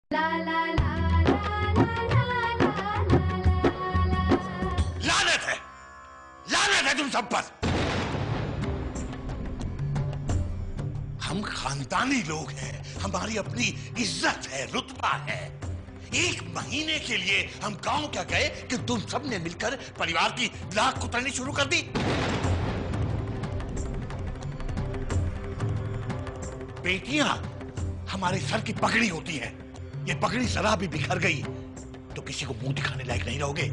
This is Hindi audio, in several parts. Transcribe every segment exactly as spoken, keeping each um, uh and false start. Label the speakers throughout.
Speaker 1: लानत है, लानत है तुम सब पर। हम खानदानी लोग हैं, हमारी अपनी इज्जत है, रुतबा है। एक महीने के लिए हम गांव क्या गए कि तुम सब ने मिलकर परिवार की लाख कुतरनी शुरू कर दी। बेटियां हमारे सर की पगड़ी होती है, ये पगड़ी जरा भी बिखर गई तो किसी को मुंह दिखाने लायक नहीं रहोगे।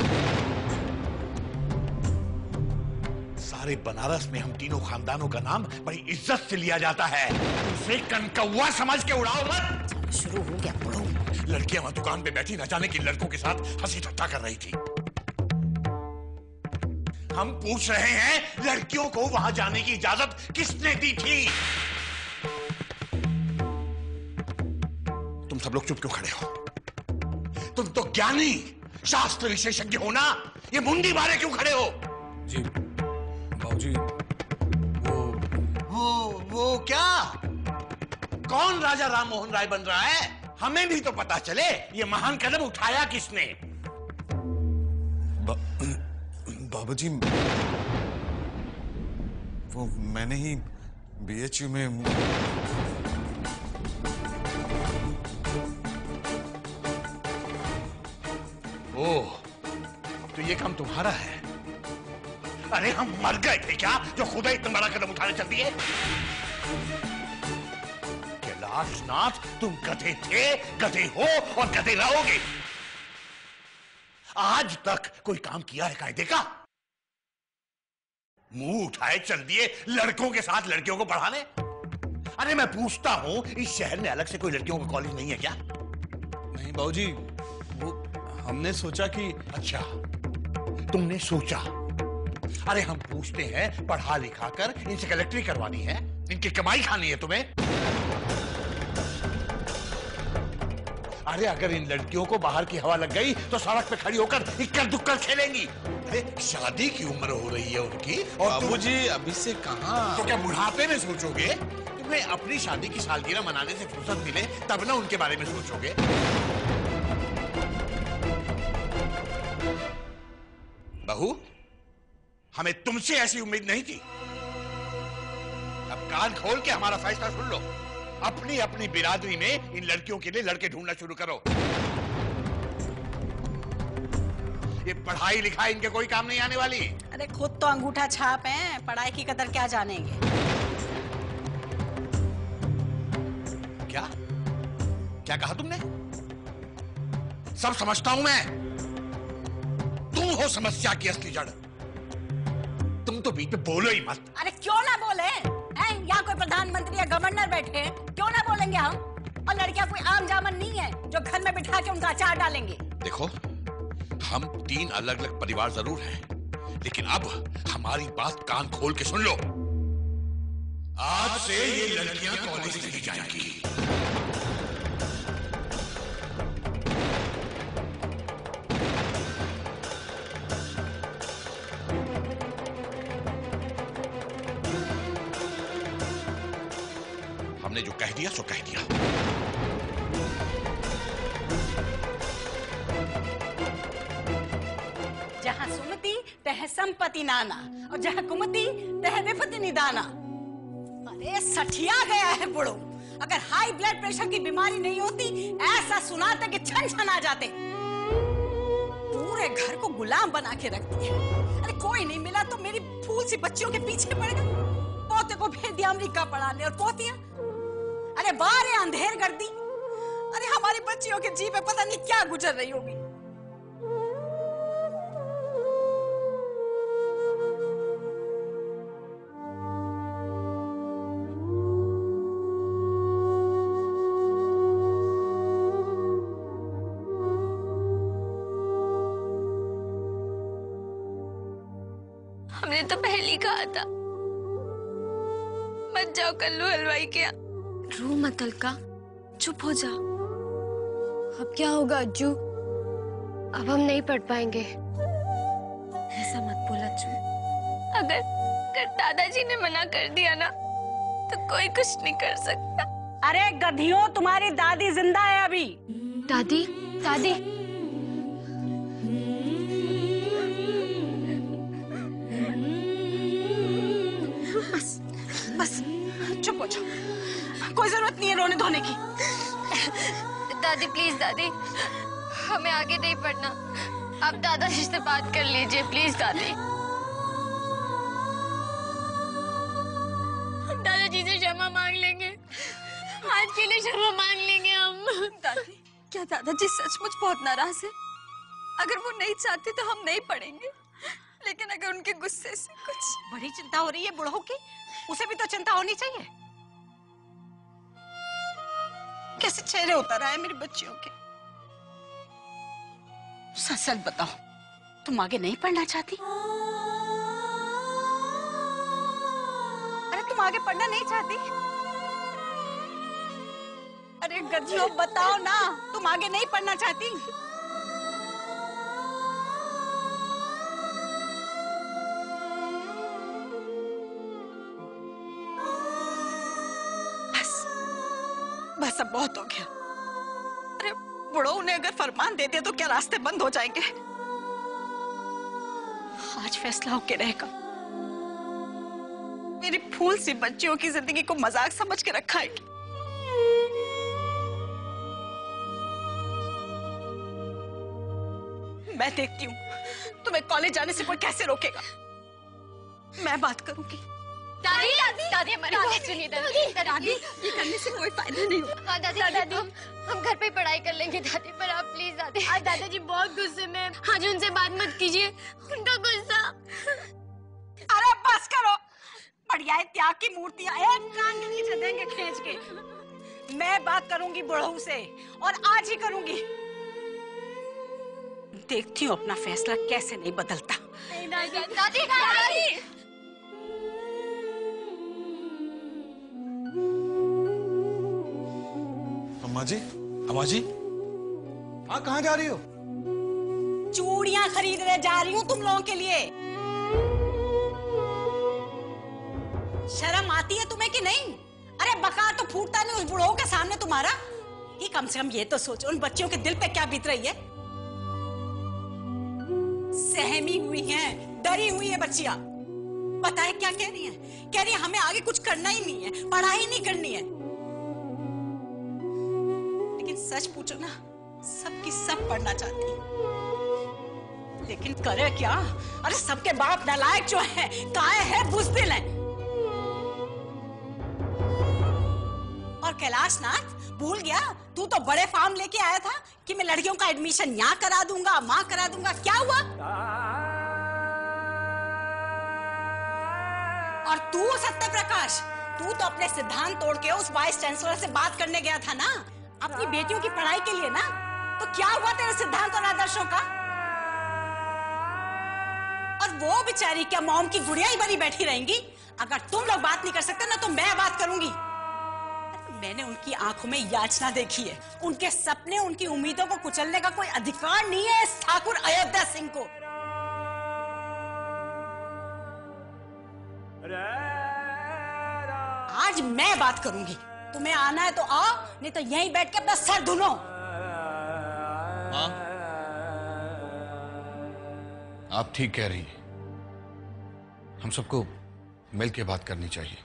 Speaker 1: सारे बनारस में हम तीनों खानदानों का नाम बड़ी इज्जत से लिया जाता है, उसे कनकौवा समझ के उड़ाओ मत।
Speaker 2: शुरू हो गया बुढ़ो।
Speaker 1: लड़कियां वहां दुकान पे बैठी न जाने की लड़कों के साथ हंसी ठट्टा कर रही थी। हम पूछ रहे हैं लड़कियों को वहां जाने की इजाजत किसने दी थी? तुम सब लोग चुप क्यों खड़े हो? तुम तो ज्ञानी शास्त्र विशेषज्ञ हो ना, ये मुंडी मारे क्यों खड़े हो?
Speaker 3: जी बाबूजी, वो
Speaker 1: वो वो क्या? कौन राजा राम मोहन राय बन रहा है? हमें भी तो पता चले ये महान कदम उठाया किसने।
Speaker 3: बा, बाबूजी, वो मैंने ही बीएचयू में।
Speaker 1: ओह, तो ये काम तुम्हारा है? अरे हम मर गए थे क्या जो खुदा इतना बड़ा कदम उठाने चल दिए? कैलाशनाथ, तुम गधे थे, गधे हो और गधे रहोगे। आज तक कोई काम किया है कायदे का? मुंह उठाए चल दिए लड़कों के साथ लड़कियों को पढ़ाने। अरे मैं पूछता हूं, इस शहर में अलग से कोई लड़कियों का कॉलेज नहीं है क्या?
Speaker 3: नहीं बाबूजी, वो हमने सोचा कि।
Speaker 1: अच्छा, तुमने सोचा। अरे हम पूछते हैं, पढ़ा लिखा कर इनसे कलेक्टरी करवानी है, इनकी कमाई खानी है तुम्हें? अरे अगर इन लड़कियों को बाहर की हवा लग गई तो सड़क पे खड़ी होकर इक्कड़ दुक्कड़ खेलेंगी। अरे शादी की उम्र हो रही है उनकी और
Speaker 3: बाबूजी अभी से कहां?
Speaker 1: तो क्या बुढ़ापे में सोचोगे? तुम्हें अपनी शादी की सालगिरह मनाने से फुर्सत मिले तब ना उनके बारे में सोचोगे। बहू, हमें तुमसे ऐसी उम्मीद नहीं थी। अब कान खोल के हमारा फैसला सुन लो। अपनी अपनी बिरादरी में इन लड़कियों के लिए लड़के ढूंढना शुरू करो। ये पढ़ाई लिखाई इनके कोई काम नहीं आने वाली।
Speaker 2: अरे खुद तो अंगूठा छाप हैं, पढ़ाई की कदर क्या जानेंगे।
Speaker 1: क्या क्या कहा तुमने? सब समझता हूं मैं। तुम हो समस्या की असली जड़। तुम तो बीच में बोलो ही मत।
Speaker 2: अरे क्यों ना बोले हैं? यहाँ कोई प्रधानमंत्री या गवर्नर बैठे हैं, क्यों ना बोलेंगे हम? और लड़कियां कोई आम जामन नहीं है जो घर में बिठा के उनका अचार डालेंगे।
Speaker 1: देखो, हम तीन अलग अलग परिवार जरूर हैं, लेकिन अब हमारी बात कान खोल के सुन लो। आज से ये लड़कियां कॉलेज नहीं जाएंगी। हमने जो कह दिया सो कह दिया।
Speaker 2: जहाँ सुमति तह संपत्ति नाना और जहाँ कुमति तह विपत्ति निदाना। अरे सठिया गया है बुढ़ो। अगर हाई ब्लड प्रेशर की बीमारी नहीं होती ऐसा सुनाते कि छन छन आ जाते। पूरे घर को गुलाम बना के रखती है। अरे कोई नहीं मिला तो मेरी फूल सी बच्चियों के पीछे पड़ गई। पोते को भेज दिया अमेरिका पढ़ाने और पोतियां अरे बारे अंधेर कर दी। अरे हमारी बच्चियों के जी पे पता नहीं क्या गुजर रही होगी।
Speaker 4: हमने तो पहले ही कहा था मत जाओ कल्लू हलवाई के यहाँ। रो मत अलका, चुप हो जा।
Speaker 5: अब क्या होगा अज्जू? अब हम नहीं पढ़ पाएंगे।
Speaker 4: ऐसा मत बोल अज्जू। अगर अगर दादाजी ने मना कर दिया ना तो कोई कुछ नहीं कर सकता।
Speaker 2: अरे गधियों, तुम्हारी दादी जिंदा है अभी।
Speaker 5: दादी, दादी।
Speaker 2: बस बस चुप हो जाओ, कोई जरूरत नहीं है रोने धोने की।
Speaker 5: दादी प्लीज दादी, हमें आगे नहीं पढ़ना, आप दादाजी से बात कर लीजिए प्लीज दादी।
Speaker 4: हम दादाजी से क्षमा मांग लेंगे, आज के लिए क्षमा मांग लेंगे हम।
Speaker 6: दादी, क्या दादाजी सचमुच बहुत नाराज है? अगर वो नहीं चाहते तो हम नहीं पढ़ेंगे, लेकिन अगर उनके गुस्से से कुछ।
Speaker 2: बड़ी चिंता हो रही है बुढ़ऊ की, उसे भी तो चिंता होनी चाहिए। कैसे चेहरे उतर आए मेरी बच्चियों के। सच सच बताओ, तुम आगे नहीं पढ़ना चाहती? अरे तुम आगे पढ़ना नहीं चाहती? अरे गधियों बताओ ना, तुम आगे नहीं पढ़ना चाहती? बस अब बहुत हो गया। अरे बुढ़ऊ ने अगर फरमान दे दिया तो क्या रास्ते बंद हो जाएंगे? आज फैसला होके रहेगा। मेरी फूल सी बच्चियों की जिंदगी को मजाक समझ के रखा है। मैं देखती हूँ तुम्हें कॉलेज जाने से कोई कैसे रोकेगा। मैं बात करूंगी।
Speaker 5: दादी, दादी, दादी हमारी बात सुनिए दादी, दादी,
Speaker 6: ये करने से कोई फायदा नहीं होगा।
Speaker 5: हाँ दादी, दादी, हम, हम घर पे ही पढ़ाई कर लेंगे दादी, पर आप प्लीज दादी।
Speaker 4: आज दादाजी बहुत गुस्से में, आज उनसे बात मत कीजिए, उनका गुस्सा।
Speaker 2: अरे बस करो, बढ़िया है त्याग की मूर्तियां एक कान के नीचे देंगे खींच के। मैं बात करूंगी बुढ़ऊ से और आज ही करूंगी। देखती हूँ अपना फैसला कैसे नहीं बदलता।
Speaker 5: दादी, दादी, दादी।
Speaker 3: अम्मा जी, अम्मा जी, हाँ कहाँ जा रही हो?
Speaker 2: चूड़ियां खरीदने जा रही हूँ तुम लोगों के लिए। शर्म आती है तुम्हें कि नहीं? अरे बका तो फूटता नहीं उस बुढ़ऊ के सामने तुम्हारा। ये कम से कम ये तो सोचो उन बच्चियों के दिल पे क्या बीत रही है। सहमी हुई हैं, डरी हुई है बच्चियां। पता है क्या कह रही हैं? कह रही है हमें आगे कुछ करना ही नहीं है, पढ़ाई नहीं करनी है। लेकिन सच पूछो ना, सबकी सब पढ़ना चाहती है, लेकिन करे क्या? अरे सबके बाप नालायक जो है, काहे है, बुज़दिल है। और कैलाश नाथ भूल गया, तू तो बड़े फार्म लेके आया था कि मैं लड़कियों का एडमिशन यहाँ करा दूंगा, वहां करा दूंगा। क्या हुआ? और तू सत्य प्रकाश, तू तो अपने सिद्धांत तोड़ के उस वाइस चांसलर से बात करने गया था ना, अपनी बेटियों की पढ़ाई के लिए ना। तो क्या हुआ तेरे सिद्धांत और आदर्शों का? और वो बेचारी क्या मॉम की गुड़िया ही बनी बैठी रहेंगी? अगर तुम लोग बात नहीं कर सकते ना तो मैं बात करूंगी। मैंने उनकी आंखों में याचना देखी है, उनके सपने, उनकी उम्मीदों को कुचलने का कोई अधिकार नहीं है इस ठाकुर अयोध्या सिंह को। आज मैं बात करूंगी, तुम्हें आना है तो आओ, नहीं तो यहीं बैठ के अपना सर धुनो।
Speaker 3: हाँ, आप ठीक कह रही हैं, हम सबको मिलकर बात करनी चाहिए।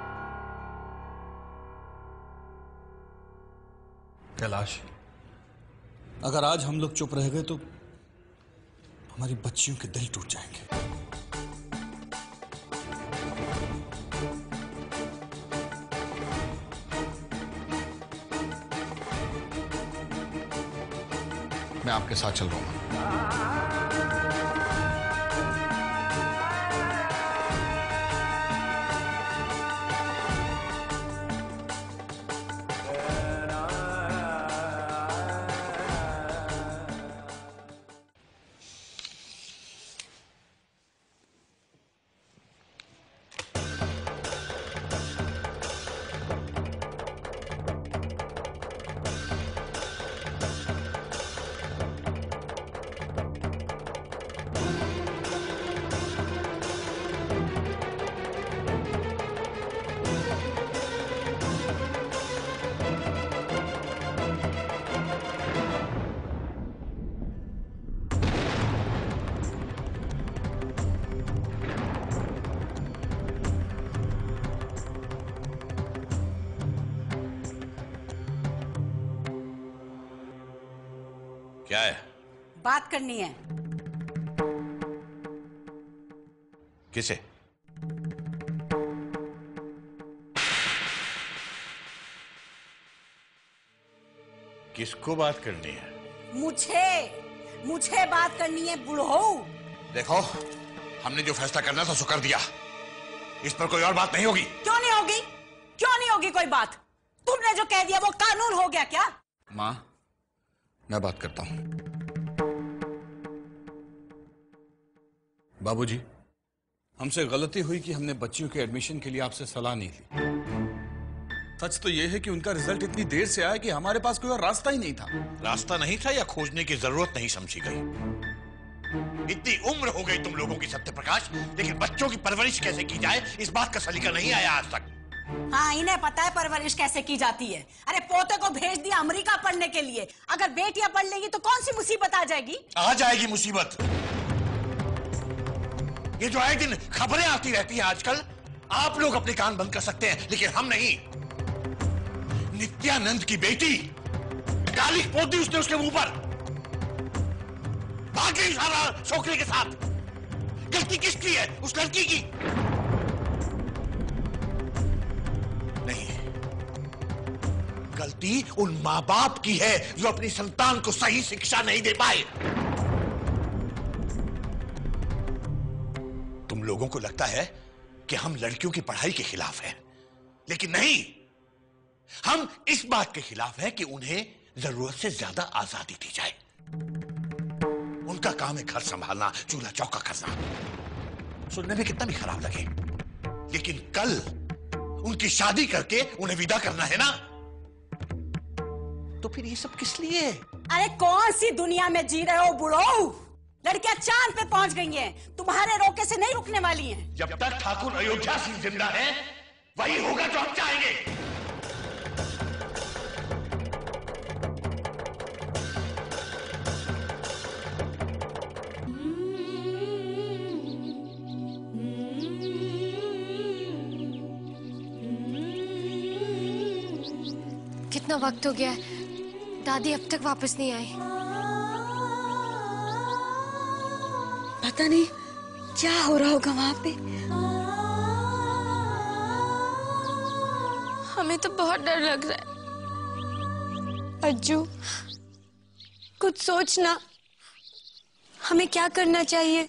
Speaker 3: कैलाश, अगर आज हम लोग चुप रह गए तो हमारी बच्चियों के दिल टूट जाएंगे। मैं आपके साथ चल रहा हूं।
Speaker 1: क्या है?
Speaker 2: बात करनी है।
Speaker 1: किसे? किसको बात करनी है?
Speaker 2: मुझे मुझे बात करनी है बुढ़ो।
Speaker 1: देखो, हमने जो फैसला करना था सो कर दिया। इस पर कोई और बात नहीं होगी।
Speaker 2: क्यों नहीं होगी? क्यों नहीं होगी कोई बात? तुमने जो कह दिया वो कानून हो गया क्या?
Speaker 3: माँ, मैं बात करता हूं। बाबूजी, हमसे गलती हुई कि हमने बच्चियों के एडमिशन के लिए आपसे सलाह नहीं ली। सच तो यह है कि उनका रिजल्ट इतनी देर से आया कि हमारे पास कोई और रास्ता ही नहीं था।
Speaker 1: रास्ता नहीं था या खोजने की जरूरत नहीं समझी गई? इतनी उम्र हो गई तुम लोगों की सत्यप्रकाश, लेकिन बच्चों की परवरिश कैसे की जाए इस बात का सलीका नहीं आया आज तक।
Speaker 2: हाँ, इन्हें पता है परवरिश कैसे की जाती है। अरे पोते को भेज दिया अमेरिका पढ़ने के लिए, अगर बेटियां पढ़ लेगी तो कौन सी मुसीबत आ जाएगी?
Speaker 1: आ जाएगी मुसीबत। ये जो आए दिन खबरें आती रहती हैं आजकल, आप लोग अपने कान बंद कर सकते हैं लेकिन हम नहीं। नित्यानंद की बेटी गाली पोत दी उसने उसके मुंह पर, भाग गई सारा छोकरे के साथ। गलती किसकी है? उस लड़की की नहीं, गलती उन मां बाप की है जो अपनी संतान को सही शिक्षा नहीं दे पाए। तुम लोगों को लगता है कि हम लड़कियों की पढ़ाई के खिलाफ हैं, लेकिन नहीं, हम इस बात के खिलाफ हैं कि उन्हें जरूरत से ज्यादा आजादी दी जाए। उनका काम है घर संभालना, चूल्हा चौका करना। सुनने में कितना भी खराब लगे, लेकिन कल उनकी शादी करके उन्हें विदा करना है ना, तो फिर ये सब किस लिए?
Speaker 2: अरे कौन सी दुनिया में जी रहे हो बुढ़ो? लड़कियां चांद पे पहुंच गई हैं, तुम्हारे रोके से नहीं रुकने वाली हैं।
Speaker 1: जब तक ठाकुर अयोध्या सिंह जिंदा है वही होगा जो हम चाहेंगे।
Speaker 5: कितना वक्त हो गया है, दादी अब तक वापस नहीं आई।
Speaker 6: पता नहीं क्या हो रहा होगा वहां पे।
Speaker 4: हमें तो बहुत डर लग रहा है।
Speaker 6: अज्जू, कुछ सोचना, हमें क्या करना चाहिए?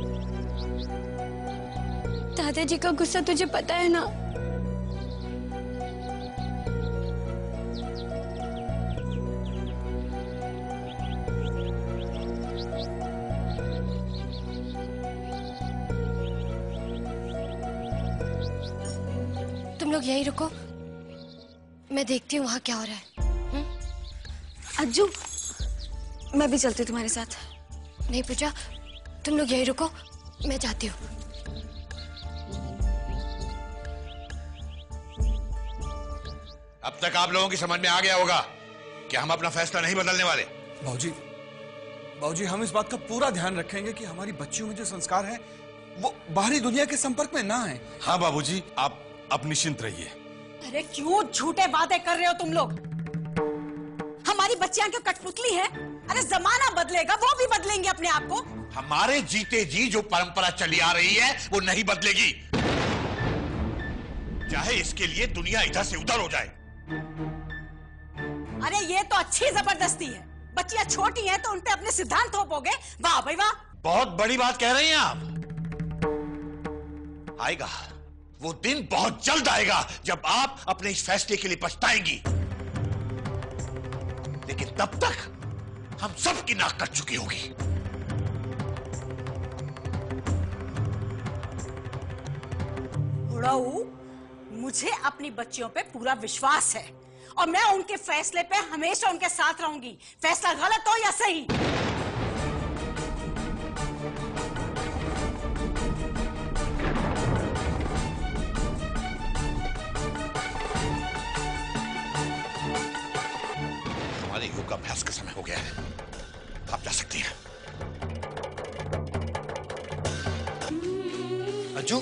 Speaker 6: दादाजी का गुस्सा तुझे पता है ना?
Speaker 5: तुम लोग यहीं रुको, मैं देखती हूँ वहां क्या हो रहा है।
Speaker 6: अज्जू, मैं भी चलती हूँ तुम्हारे साथ।
Speaker 5: नहीं पूजा, तुम लोग यहीं रुको, मैं जाती हूँ।
Speaker 1: अब तक आप लोगों की समझ में आ गया होगा कि हम अपना फैसला नहीं बदलने वाले।
Speaker 3: बाबूजी, बाबूजी, हम इस बात का पूरा ध्यान रखेंगे कि हमारी बच्चियों में जो संस्कार हैं वो बाहरी दुनिया के संपर्क में ना आए।
Speaker 7: हाँ बाबूजी, आप अब निश्चिंत रहिए।
Speaker 2: अरे क्यों झूठे बातें कर रहे हो तुम लोग? हमारी बच्चियां क्यों कठपुतली हैं? अरे जमाना बदलेगा, वो भी बदलेंगे अपने आप को।
Speaker 1: हमारे जीते जी जो परंपरा चली आ रही है वो नहीं बदलेगी, चाहे इसके लिए दुनिया इधर से उधर हो जाए।
Speaker 2: अरे ये तो अच्छी जबरदस्ती है। बच्चियां छोटी हैं तो उनपे अपने सिद्धांत थोपोगे? वाह भाई वाह।
Speaker 1: बहुत बड़ी बात कह रही हैं आप। आएगा वो दिन, बहुत जल्द आएगा जब आप अपने इस फैसले के लिए पछताएंगी, लेकिन तब तक हम सबकी नाक कट चुकी होगी।
Speaker 2: बुढ़ऊ, मुझे अपनी बच्चियों पे पूरा विश्वास है और मैं उनके फैसले पे हमेशा उनके साथ रहूंगी, फैसला गलत हो या सही।
Speaker 1: हमारे योगाभ्यास का समय हो गया है, आप जा सकती हैं।
Speaker 3: अज्जू,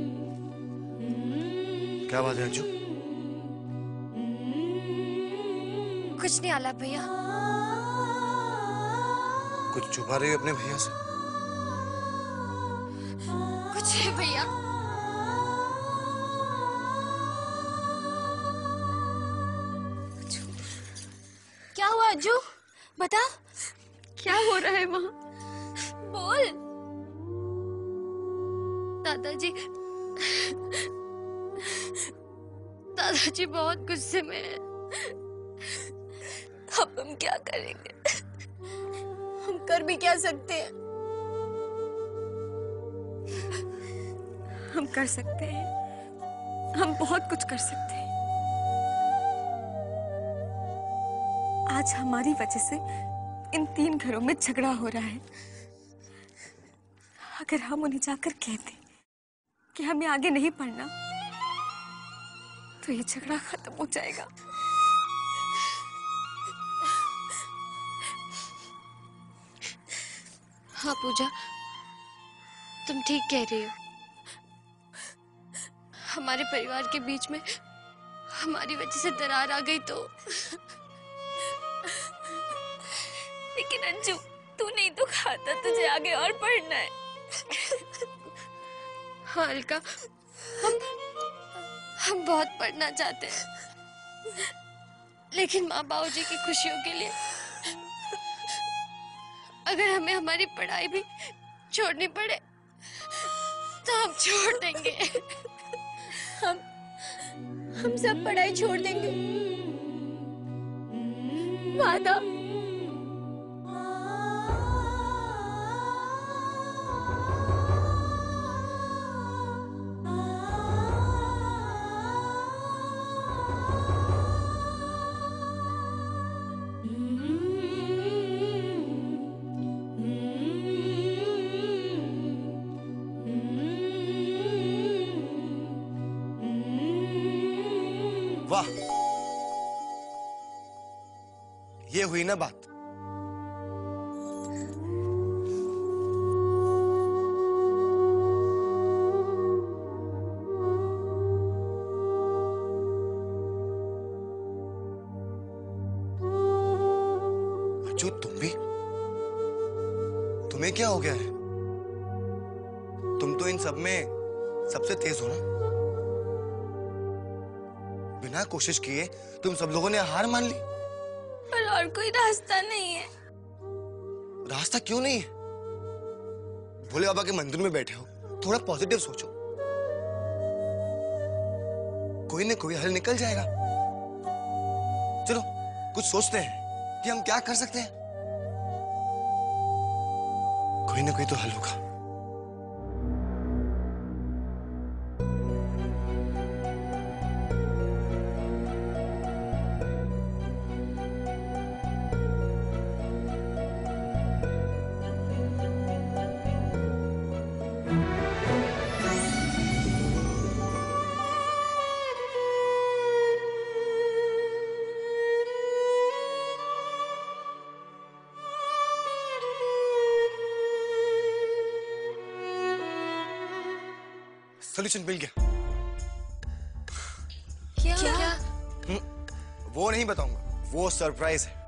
Speaker 3: क्या बात है अज्जू?
Speaker 5: कुछ नहीं आला भैया।
Speaker 8: कुछ छुपा रही हो अपने भैया से?
Speaker 5: कुछ है भैया। क्या हुआ अज्जू? बता,
Speaker 6: क्या हो रहा है वहाँ?
Speaker 5: बोल। दादाजी दादाजी बहुत गुस्से में हैं। अब हम क्या करेंगे? हम कर भी क्या सकते हैं?
Speaker 6: हम कर सकते हैं, हम बहुत कुछ कर सकते हैं। आज हमारी वजह से इन तीन घरों में झगड़ा हो रहा है। अगर हम उन्हें जाकर कह दें कि हमें आगे नहीं पढ़ना, तो ये झगड़ा खत्म हो जाएगा।
Speaker 5: हाँ पूजा, तुम ठीक कह रही हो। हमारे परिवार के बीच में हमारी वजह से दरार आ गई तो।
Speaker 6: लेकिन अंजू, तू नहीं तो खाता, तुझे आगे और पढ़ना है।
Speaker 5: हाँ अलका, हम हम बहुत पढ़ना चाहते हैं, लेकिन माँ बाबूजी की खुशियों के लिए अगर हमें हमारी पढ़ाई भी छोड़नी पड़े तो हम छोड़ देंगे। हम हम सब पढ़ाई छोड़ देंगे, वादा।
Speaker 8: वाह, ये हुई ना बात। अज्जू, तुम भी? तुम्हें क्या हो गया है? तुम तो इन सब में सबसे तेज हो ना। बिना कोशिश किए तुम सब लोगों ने हार मान ली।
Speaker 6: पर और कोई रास्ता नहीं है।
Speaker 8: रास्ता क्यों नहीं है? भोले बाबा के मंदिर में बैठे हो, थोड़ा पॉजिटिव सोचो। कोई ना कोई हल निकल जाएगा। चलो कुछ सोचते हैं कि हम क्या कर सकते हैं। कोई ना कोई तो हल होगा। सोल्यूशन मिल गया।
Speaker 5: क्या? क्या?
Speaker 8: हम्म, वो नहीं बताऊंगा, वो सरप्राइज है।